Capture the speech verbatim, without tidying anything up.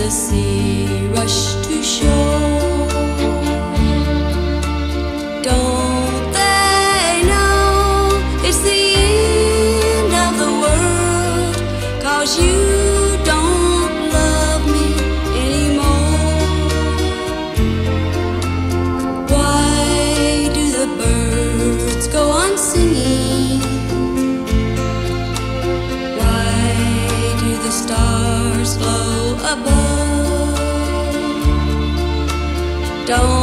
the sea rush to shore. Don't they know it's the end of the world, 'cause you don't love me anymore? Why do the birds go on singing? Why do the stars glow above? Don't